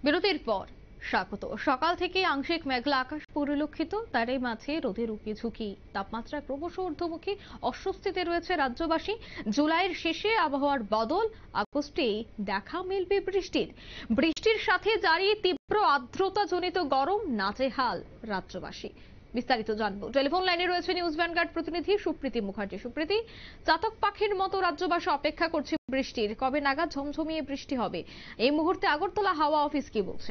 বিরতির পর স্বাগত। সকাল থেকে আংশিক মেঘলা আকাশ পরিলক্ষিত, তারই মাঝে রোদের উকি ঝুঁকি, তাপমাত্রা ক্রমশ ঊর্ধ্বমুখী, অস্বস্তিতে রয়েছে রাজ্যবাসী। জুলাইয়ের শেষে আবহাওয়ার বদল, আগস্টে দেখা মিলবে বৃষ্টির। বৃষ্টির সাথে জারি তীব্র আর্দ্রতাজনিত গরম, নাজেহাল রাজ্যবাসী। বিস্তারিত জানবো, টেলিফোন লাইনে রয়েছে নিউজ ভ্যানগার্ড প্রতিনিধি সুপ্রীতি মুখার্জি। সুপ্রীতি, চাতক পাখির মতো রাজ্যবাসী অপেক্ষা করছে বৃষ্টির। কবে নাগাদ ঝমঝমিয়ে বৃষ্টি হবে? এই মুহূর্তে আগরতলা হাওয়া অফিস কি বলছে?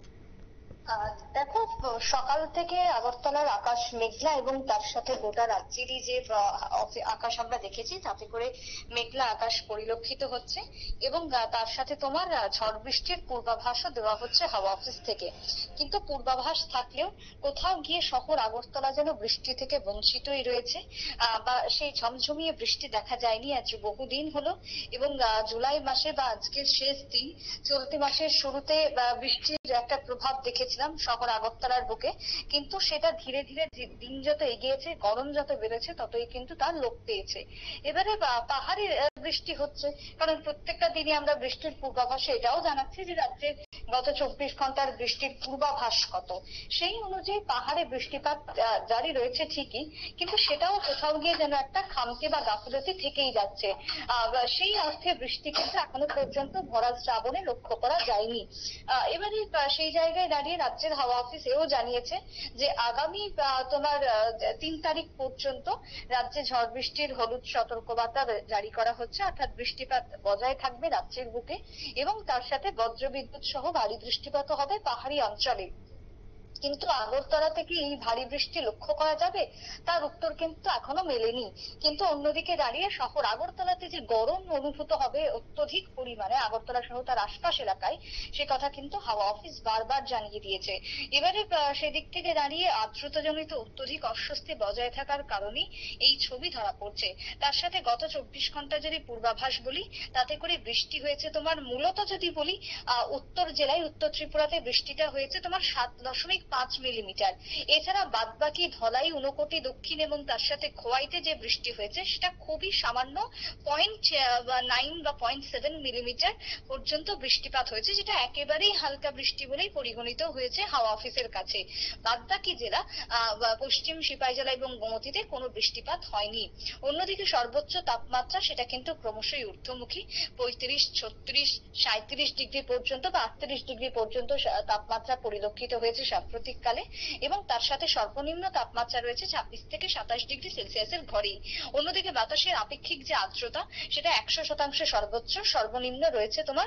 দেখো, সকাল থেকে আগরতলার আকাশ মেঘলা এবং তার সাথে গোটা রাজ্যেরই যে আকাশ আমরা দেখেছি তাতে করে মেঘলা আকাশ পরিলক্ষিত হচ্ছে এবং তার সাথে তোমার ঝড় বৃষ্টির পূর্বাভাসও দেওয়া হচ্ছে হাওয়া অফিস থেকে। কিন্তু পূর্বাভাস থাকলেও কোথাও গিয়ে শহর আগরতলা যেন বৃষ্টি থেকে বঞ্চিতই রয়েছে, বা সেই ঝমঝমিয়ে বৃষ্টি দেখা যায়নি আজ বহুদিন হলো। এবং জুলাই মাসে বা আজকের শেষ দিন, চলতি মাসের শুরুতে বৃষ্টির একটা প্রভাব দেখেছিলাম শহর আগরতলার বুকে, কিন্তু সেটা ধীরে ধীরে দিন যত এগিয়েছে, গরম যত বেড়েছে, ততই কিন্তু তার লোপ পেয়েছে। এবারে পাহাড়ি বৃষ্টি হচ্ছে, কারণ প্রত্যেকটা দিনে আমরা বৃষ্টির পূর্বাভাসে এটাও জানাচ্ছি যে রাজ্যে গত 24 ঘন্টার বৃষ্টির পূর্বাভাস কত। সেই অনুযায়ী পাহাড়ে বৃষ্টিপাত জারি রয়েছে ঠিকই, কিন্তু সেটাও কোথাও গিয়ে যেন একটা খামতি বা গাফিলতি থেকেই যাচ্ছে। সেই অর্থে বৃষ্টি কিন্তু এখনো পর্যন্ত ভরা শ্রাবণে লক্ষ্য করা যায়নি। এবারে সেই জায়গায় দাঁড়িয়ে রাজ্যের হাওয়া অফিস এও জানিয়েছে যে আগামী তোমার 3 তারিখ পর্যন্ত রাজ্যে ঝড় বৃষ্টির হলুদ সতর্কবার্তা জারি করা হচ্ছে, অর্থাৎ বৃষ্টিপাত বজায় থাকবে রাজ্যের বুকে এবং তার সাথে বজ্রবিদ্যুৎ সহ ভারী বৃষ্টিপাতও হবে পাহাড়ি অঞ্চলে। কিন্তু আগরতলা থেকে এই ভারী বৃষ্টি লক্ষ্য করা যাবে, তার উত্তর কিন্তু এখনো মেলেনি। কিন্তু অন্যদিকে দাঁড়িয়ে শহর আগরতলাতে যে গরম অনুভূত হবে অত্যধিক পরিমাণে আগরতলা সহ তার আশপাশ এলাকায়, সে কথা কিন্তু হাওয়া অফিস বারবার জানিয়ে দিয়েছে। এবারে সেদিক থেকে দাঁড়িয়ে আর্দ্রতাজনিত অত্যধিক অস্বস্তি বজায় থাকার কারণেই এই ছবি ধরা পড়ছে। তার সাথে গত 24 ঘন্টা যদি পূর্বাভাস বলি, তাতে করে বৃষ্টি হয়েছে তোমার মূলত যদি বলি উত্তর জেলায়, উত্তর ত্রিপুরাতে বৃষ্টিটা হয়েছে তোমার 7.5 মিলিমিটার। এছাড়া বাদবাকি ধলাই, ঊনকোটি দক্ষিণ এবং তার সাথে খোয়াইতে যে বৃষ্টি হয়েছে সেটা খুবই সামান্য 0.9 বা 0.7 মিলিমিটার পর্যন্ত বৃষ্টিপাত হয়েছে, যেটা একেবারেই হালকা বৃষ্টি বলেই পরিগণিত হয়েছে হাওয়া অফিসের কাছে। বাদবাকি জেলা পশ্চিম সিপাহী জেলা এবং গোমতীতে কোনো বৃষ্টিপাত হয়নি। অন্যদিকে সর্বোচ্চ তাপমাত্রা সেটা কিন্তু ক্রমশই ঊর্ধ্বমুখী, 35, 36, 37 ডিগ্রি পর্যন্ত বা 38 ডিগ্রি পর্যন্ত তাপমাত্রা পরিলক্ষিত হয়েছে সাম্প্রতিককালে এবং তার সাথে সর্বনিম্ন তাপমাত্রা রয়েছে 26 থেকে 27 ডিগ্রি সেলসিয়াসের ঘরেই। অন্যদিকে বাতাসের আপেক্ষিক যে আর্দ্রতা সেটা 100% সর্বোচ্চ, সর্বনিম্ন রয়েছে তোমার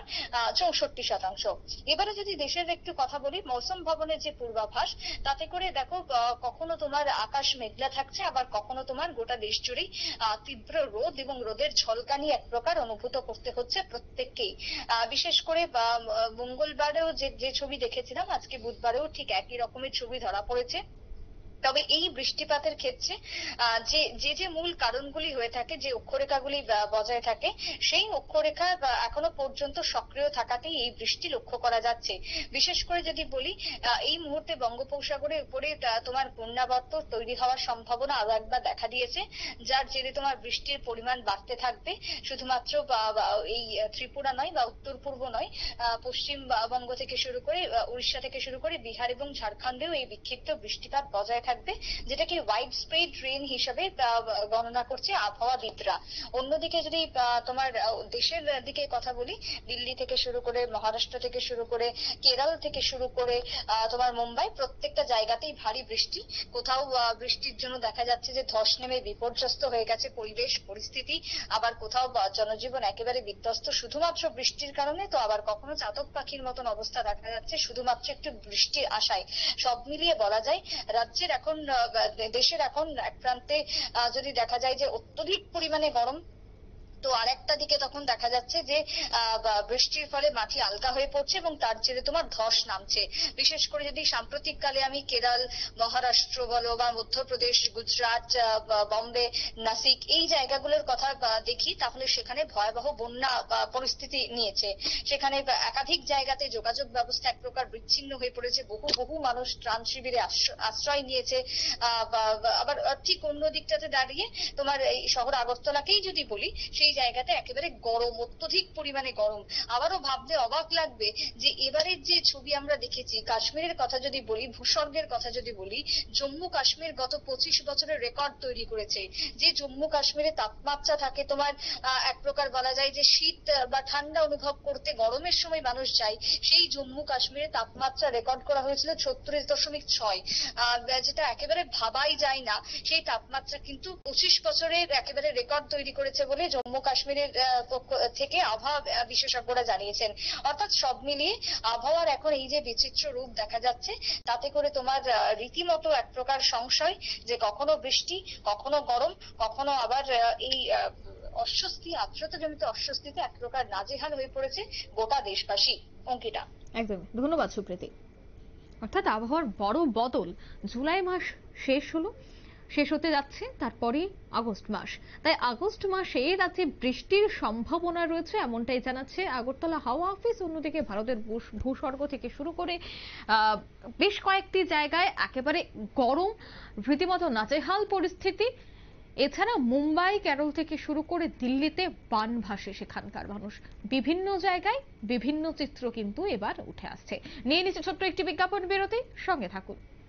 64%। এবারে যদি দেশের একটু কথা বলি, মৌসুম ভবনের যে পূর্বাভাস, তাতে করে দেখো কখনো তোমার আকাশ মেঘলা থাকছে, আবার কখনো তোমার গোটা দেশ জুড়েই তীব্র রোদ এবং রোদের ঝলকানি এক প্রকার অনুভূত করতে হচ্ছে প্রত্যেককেই। বিশেষ করে মঙ্গলবারেও যে ছবি দেখেছিলাম, আজকে বুধবারেও ঠিক একই রকমের ছবি ধরা পড়েছে। তবে এই বৃষ্টিপাতের ক্ষেত্রে যে মূল কারণগুলি হয়ে থাকে, যে অক্ষরেখাগুলি বজায় থাকে, সেই অক্ষরেখা এখনো পর্যন্ত সক্রিয় থাকাতেই এই বৃষ্টি লক্ষ্য করা যাচ্ছে। বিশেষ করে যদি বলি, এই মুহূর্তে বঙ্গোপসাগরের উপরে তোমার ঘূর্ণাবর্ত তৈরি হওয়ার সম্ভাবনা আরো একবার দেখা দিয়েছে, যার জেরে তোমার বৃষ্টির পরিমাণ বাড়তে থাকবে। শুধুমাত্র এই ত্রিপুরা নয় বা উত্তর পূর্ব নয়, পশ্চিমবঙ্গ থেকে শুরু করে উড়িষ্যা থেকে শুরু করে বিহার এবং ঝাড়খণ্ডেও এই বিক্ষিপ্ত বৃষ্টিপাত বজায় থাকবে, যেটাকে ওয়াইড স্প্রেড রেইন হিসেবে গণনা করছে আবহাওয়াবিদরা। অন্যদিকে যদি তোমার দেশের দিকে কথা বলি, দিল্লি থেকে শুরু করে মহারাষ্ট্র থেকে শুরু করে কেরল থেকে শুরু করে তোমার মুম্বাই, প্রত্যেকটা জায়গাতেই ভারী বৃষ্টি। কোথাও বৃষ্টির জন্য দেখা যাচ্ছে যে ধস নেমে বিপর্যস্ত হয়ে গেছে পরিবেশ পরিস্থিতি, আবার কোথাও জনজীবন একেবারে বিধ্বস্ত শুধুমাত্র বৃষ্টির কারণে, তো আবার কখনো চাতক পাখির মতন অবস্থা দেখা যাচ্ছে শুধুমাত্র একটু বৃষ্টির আশায়। সব মিলিয়ে বলা যায় রাজ্যের এখন, দেশের এখন এক প্রান্তে যদি দেখা যায় যে অত্যধিক পরিমাণে গরম, তো আরেকটা দিকে তখন দেখা যাচ্ছে যে বৃষ্টির ফলে মাটি আলগা হয়ে পড়ছে এবং তার জেরে তোমার ধস নামছে। বিশেষ করে যদি সাম্প্রতিককালে আমি কেরল, মহারাষ্ট্র বলো বা মধ্যপ্রদেশ, গুজরাট, বম্বে, নাসিক এই জায়গাগুলোর কথা দেখি, তাহলে সেখানে ভয়াবহ বন্যা পরিস্থিতি নিয়েছে। সেখানে একাধিক জায়গাতে যোগাযোগ ব্যবস্থা এক প্রকার বিচ্ছিন্ন হয়ে পড়েছে, বহু মানুষ ত্রাণ শিবিরে আশ্রয় নিয়েছে। আবার ঠিক অন্য দিকটাতে দাঁড়িয়ে তোমার এই শহর আগরতলাকেই যদি বলি, সেই সেই জায়গাতে একেবারে গরম, অত্যধিক পরিমাণে গরম। আবারও ভাবলে অবাক লাগবে যে এবারের যে ছবি আমরা দেখেছি, কাশ্মীরের কথা যদি বলি, ভূস্বর্গের কথা যদি বলি, জম্মু কাশ্মীর গত 25 বছরের রেকর্ড তৈরি করেছে। যে জম্মু কাশ্মীরে তাপমাত্রা থাকে তোমার এক প্রকার বলা যায় যে শীত বা ঠান্ডা অনুভব করতে গরমের সময় মানুষ যায়, সেই জম্মু কাশ্মীরে তাপমাত্রা রেকর্ড করা হয়েছিল 36.6, যেটা একেবারে ভাবাই যায় না। সেই তাপমাত্রা কিন্তু 25 বছরের একেবারে রেকর্ড তৈরি করেছে বলে জম্মু কাশ্মীরের পক্ষ থেকে আবহাওয়া বিশেষজ্ঞরা জানিয়েছেন। অর্থাৎ সব মিলিয়ে আবহাওয়ার এখন এই যে বিচিত্র রূপ দেখা যাচ্ছে, তাতে করে তোমার রীতিমতো এক প্রকার সংশয় যে কখনো বৃষ্টি, কখনো গরম, কখনো আবার এই অস্বস্তি, আর্দ্রতাজনিত অস্বস্তিতে এক প্রকার নাজেহাল হয়ে পড়েছে গোটা দেশবাসী। অঙ্কিতা, একদমই ধন্যবাদ সুপ্রীতি। অর্থাৎ আবহাওয়ার বড় বদল। জুলাই মাস শেষ হতে যাচ্ছে, তারপরে আগস্ট মাস। তাই আগস্ট মাসে রাজ্যে বৃষ্টির সম্ভাবনা রয়েছে এমনটাই জানাচ্ছে আগরতলা হাওয়া অফিস। অন্যদিকে ভারতের ভূস্বর্গ থেকে শুরু করে বেশ কয়েকটি জায়গায় একেবারে গরম, রীতিমতো নাজেহাল পরিস্থিতি। এছাড়া মুম্বাই, কেরল থেকে শুরু করে দিল্লিতে বান ভাসে সেখানকার মানুষ। বিভিন্ন জায়গায় বিভিন্ন চিত্র কিন্তু এবার উঠে আসছে। নিয়ে নিচ্ছে ছোট্ট একটি বিজ্ঞাপন বিরতি, সঙ্গে থাকুন।